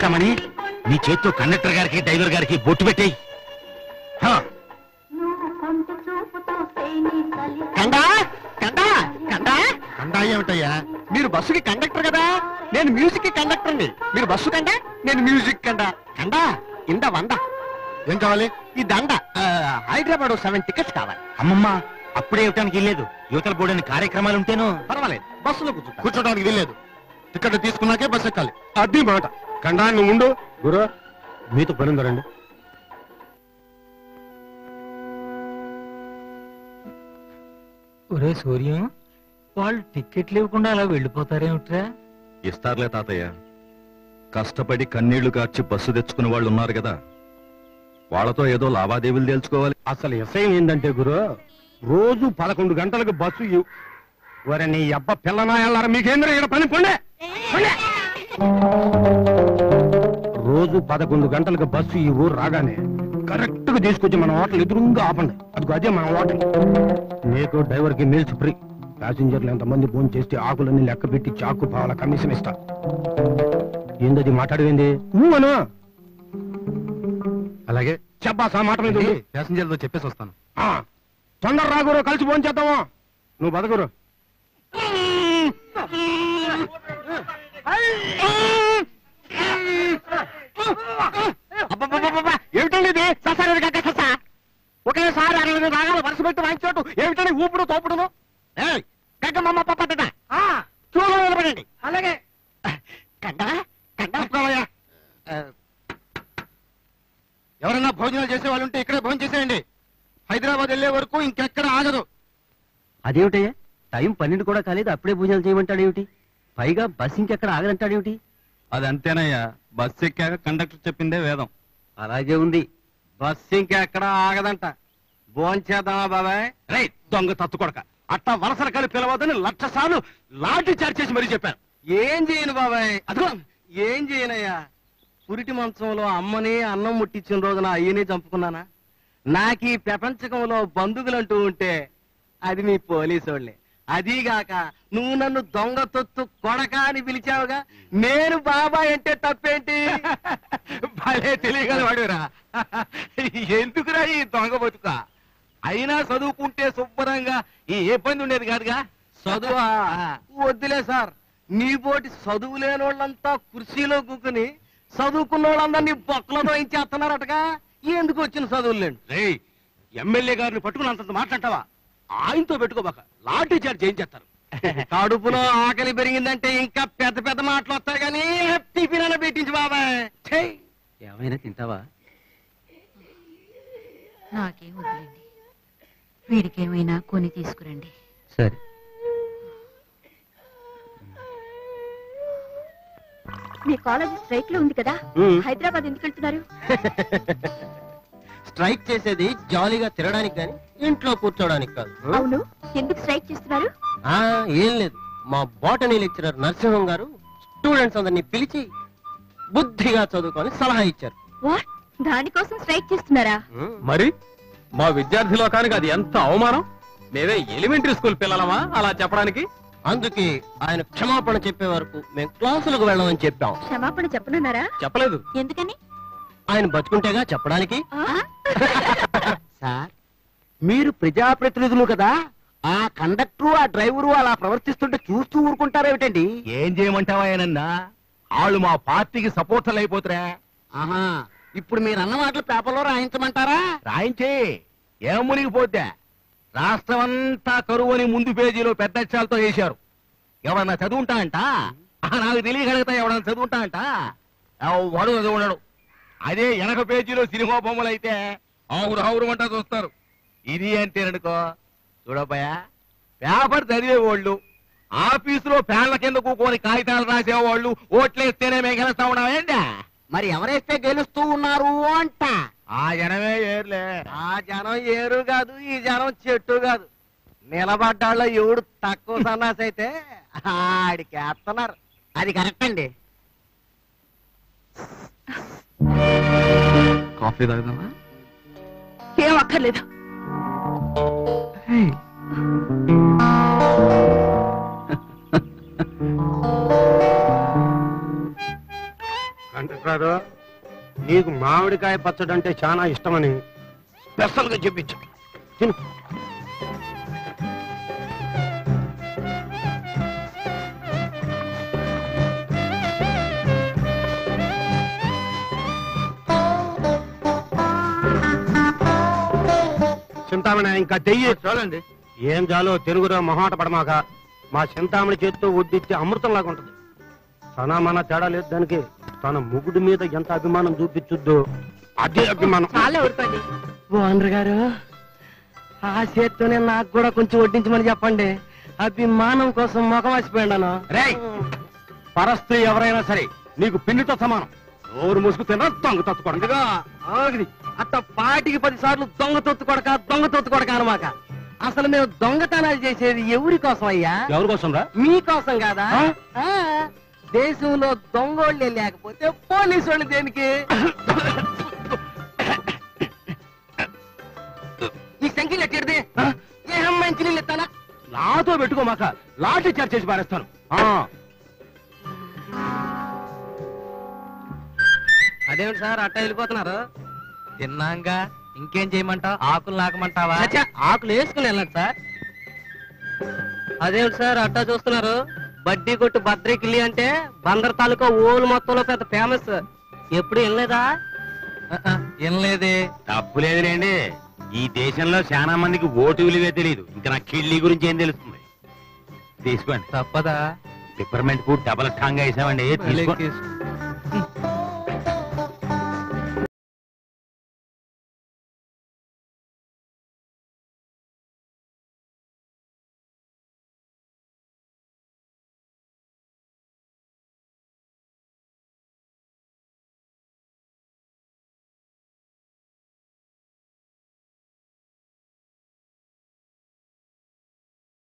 చింతామణి, నీ చేత్తో కండక్టర్ గారికి డ్రైవర్ గారికి బొట్టు పెట్టేయి. కండా కండా కండా కండా ఏమిటయ్యా? మీరు బస్సుకి కండక్టర్ కదా, నేను మ్యూజిక్ కి కండక్టర్ని. మీరు బస్సు కండా, నేను మ్యూజిక్ కండా. కండా ఇంద వంద. ఏం కావాలి? ఈ దండ హైదరాబాద్ 7 టికెట్స్ కావాలి. అమ్మమ్మ, అప్పుడే ఇవ్వటానికి వెళ్ళలేదు. యువతల బోర్డని కార్యక్రమాలు ఉంటేను. పర్వాలేదు, బస్సులో కూర్చోడానికి వెళ్ళలేదు. టికెట్ తీసుకున్నాకే బస్సు ఎక్కాలి. అది మాట. కండా నువ్వు ఉండు. గురు మీతో పనిందరండి. ఒరే సూర్యం, వాళ్ళు టికెట్లు ఇవ్వకుండా అలా వెళ్ళిపోతారేమిట్రా? ఇస్తారులే తాతయ్య. కష్టపడి కన్నీళ్లు కార్చి బస్సు తెచ్చుకునే వాళ్ళు ఉన్నారు కదా, వాళ్ళతో ఏదో లావాదేవీలు తెలుసుకోవాలి. అసలు విషయం ఏంటంటే గురు, రోజు 11 గంటలకు బస్సు వరే నీ అబ్బ పిల్లనాయాలారా, మీకేంద్ర ఇక్కడ పని పొండే. రోజు 11 గంటలకు బస్సు ఈ ఊరు రాగానే కరెక్ట్ గా తీసుకొచ్చి మన హోటల్ ఎదురుగా ఆపండి. అదే మన హోటల్. నీకు డ్రైవర్ కి మీల్స్ ఫ్రీ. ప్యాసింజర్లు ఎంతమంది ఫోన్ చేస్తే ఆకులన్నీ లెక్క పెట్టి చాకు పావాల కమిషన్ ఇస్తా. ఏందది మాట్లాడేంది? నువ్వను అలాగే చెప్పాసా మాట మీద ప్యాసింజర్లతో చెప్పేసి వస్తాను. తొందర రాగురు, కలిసి ఫోన్ చేద్దాము. నువ్వు బతకురు. ఏమిటండి ఇది? ఒకేసారి 60 రాగాలు వరుస పెట్టి వాయించోటు ఏమిటండి ఊపుడు తోపుడును? గగ్గమ్మ పద్ధత చూడు నిలబడండి. అలాగే కండా కండా. ఎవరన్నా భోజనాలు చేసే వాళ్ళు ఉంటే ఇక్కడే భోజనం చేసేయండి. హైదరాబాద్ వెళ్లే వరకు ఇంకెక్కడ ఆగదు. అదేమిటయ్యా, టైం 12 కూడా కాలేదు, అప్పుడే భోజనాలు చేయమంటాడేమిటి? పైగా బస్ ఇంకెక్కడ ఆగదంటాడేమిటి? అది అంతేనయ్యా, బస్సు ఎక్కాక కండక్టర్ చెప్పిందే వేదం. అలాగే ఉంది. బస్ ఇంకెక్కడ ఆగదంట. భోంచేద్దామా బాబాయ్? రైట్ దొంగ తత్తు కొడక, అట్టా వలసల కలిపి పిలవద్దని 1,00,000 సార్లు లాఠీ చార్జ్ చేసి మరీ చెప్పాను. ఏం చేయను బాబాయ్? అదిగో ఏం చేయనయ్యా. పురిటి మంచంలో అమ్మని అన్నం ముట్టించిన రోజున అయ్యని చంపుకున్నానా? నాకు ఈ ప్రపంచకంలో బంధువులంటూ ఉంటే అది మీ పోలీసోళ్లే. అదీగాక నువ్వు నన్ను దొంగ తొత్తు కొడక అని పిలిచావుగా, నేను బాబాయ్ అంటే తప్పేంటి? భలే తెలియగలవాడురా. ఎందుకురా ఈ దొంగ బతుక? అయినా చదువుకుంటే శుభ్రంగా ఈ ఏ పని ఉండేది కాదుగా. చదువా వద్దులే సార్. నీ పోటీ చదువు లేని వాళ్ళంతా కుర్చీలో కూకుని చదువుకున్న వాళ్ళందరినీ బొక్కలతో ఇచ్చేస్తున్నారటగా. ఎందుకు వచ్చిన చదువులేండి? రే, ఎమ్మెల్యే గారిని పట్టుకుని అంతంత మాట్లాడతావా? ఆయనతో పెట్టుకోబాక, లాఠీ చార్జ్ చేయించేస్తారు. కడుపులో ఆకలి పెరిగిందంటే ఇంకా పెద్ద పెద్ద మాటలు వస్తాయి కానీ టిఫిన్ అన్న పెట్టించు బాబాయ్. ఏమైనా తింటావా? నాకేం వద్దులేండి, వీడికేమైనా కొని తీసుకురండి. సరే. మీ కాలేజ్ స్ట్రైక్ లో ఉంది కదా, హైదరాబాద్ ఎందుకు వెళ్తున్నారు? స్ట్రైక్ చేసేది జాలీగా తిరగడానికి కానీ ఇంట్లో కూర్చోడానికి కాదు. అవును, ఎందుకు స్ట్రైక్ చేస్తున్నారు? ఏం లేదు, మా బోటనీ లెక్చరర్ నరసింహం గారు స్టూడెంట్స్ అందరినీ పిలిచి బుద్ధిగా చదువుకొని సలహా ఇచ్చారు. వాట్, దానికోసం స్ట్రైక్ చేస్తున్నారా? మరి మా విద్యార్థి లోకానికి అది ఎంత అవమానం. మేమే ఎలిమెంటరీ స్కూల్ పిల్లలమా అలా చెప్పడానికి? అందుకే ఆయన క్షమాపణ చెప్పే వరకు మేము క్లాసులకు వెళ్ళమని చెప్పాం. క్షమాపణ చెప్పనున్నారా? చెప్పలేదు. ఎందుకని? ఆయన బతుకుంటేగా చెప్పడానికి. సార్, మీరు ప్రజాప్రతినిధులు కదా, ఆ కండక్టరు ఆ డ్రైవరు అలా ప్రవర్తిస్తుంటే చూస్తూ ఊరుకుంటారేమిటండి? ఏం చేయమంటావా ఏనన్నా? వాళ్ళు మా పార్టీకి సపోర్టర్లు అయిపోతురా. ఆహా, ఇప్పుడు మీరు అన్న మాటలు పేపర్లో రాయించమంటారా? రాయించే ఏం మునిగిపోతే. రాష్ట్రం అంతా కరువు అని ముందు పేజీలో పెద్ద అక్షరాలతో వేశారు. ఎవరన్నా చదువుంటా అంట? నాకు తెలియగలుగుతా ఎవడన్నా చదువుంటా అంట? వాడు చదువున్నాడు. అదే వెనక పేజీలో సినిమా బొమ్మలు అయితే ఆవురు ఆవురు అంటా చూస్తారు. ఇది అంతేననుకో. చూడపోయా, పేపర్ చదివేవాళ్ళు, ఆఫీసులో ఫ్యాన్ల కింద కూకొని కాగితాలు రాసేవాళ్ళు ఓట్లేస్తేనే మేము గెలుస్తా ఉన్నామేంటా? మరి ఎవరైతే గెలుస్తూ ఉన్నారు అంట? ఆ జనమే ఏర్లే. ఆ జనం ఏరు కాదు, ఈ జనం చెట్టు కాదు. నిలబడ్డాళ్ళ ఎవడు తక్కువ సన్నాసి అయితే ఆడికి వేస్తున్నారు. అది కరెక్ట్ అండి. కాఫీ తాగుదామా? ఏం అక్కర్లేదు. డాక్టర్ నీకు మామిడికాయ పచ్చడి అంటే చాలా ఇష్టమని స్పెషల్ గా చెప్పించు తిను. చింతామణి ఇంకా చెయ్యి. చాలండి. ఏం చాలో తెలుగులో మొహాట పడమాక. మా చింతామణి చేతితో వడ్డిస్తే అమృతంలాగా ఉంటది. తన మన తేడా లేదు దానికి. తన ముగుడి మీద ఎంత అభిమానం చూపించుద్దో అదే అభిమానం. చాలా ఊరుకోండి. ఓనర్ గారు ఆ చేత్తోనే నాకు కూడా కొంచెం వడ్డించమని చెప్పండి. అభిమానం కోసం మొఖం వాసిపోయాను. రేయ్ పరస్త్రీ ఎవరైనా సరే నీకు పిండితో సమానం. నోరు ముసుగు తిన్నా దొంగ తత్తుకోండి. ఆగది అట్ట పాటికి 10 సార్లు దొంగ తొత్తు కొడక అనమాక. అసలు మేము దొంగతనాలు చేసేది ఎవరి కోసం అయ్యా? ఎవరి కోసం రా? మీకోసం కాదా? ఆ? ఆ, దేశంలో దొంగోళ్ళే లేకపోతే పోలీసు వాళ్ళు దేనికి? ఈ సంఖ్యలు ఎక్కడిది? ఏ మంచి నీళ్ళు ఎత్తానా? నాతో పెట్టుకోమాక. లాఠీ చార్జ్ చేసి పారేస్తాను. అదేమిటి సార్ అట్ట వెళ్ళిపోతున్నారు? తిన్నాంగా ఇంకేం చేయమంటావు? ఆకులు నాకమంటావా? అచ్చా, ఆకులు వేసుకుని వెళ్ళండి సార్. అదేమిటి సార్ అట్టా చూస్తున్నారు? బడ్డీ కొట్టు భద్రకిల్లి అంటే బందర్ తాలూకా ఓలు మొత్తంలో పెద్ద ఫేమస్. ఎప్పుడు వెళ్ళలేదా? ఏం లేదే. తప్పులేదులేండి. ఈ దేశంలో చాలా మందికి ఓటు విలువే తెలియదు. ఇంకా నా కిళ్ళి గురించి ఏం తెలుస్తుంది? తీసుకోండి. తప్పదా? పిప్పర్మెంట్ కు డబల్ టాంగ్ వేసామండి. తీసుకోండి. తీసుకో.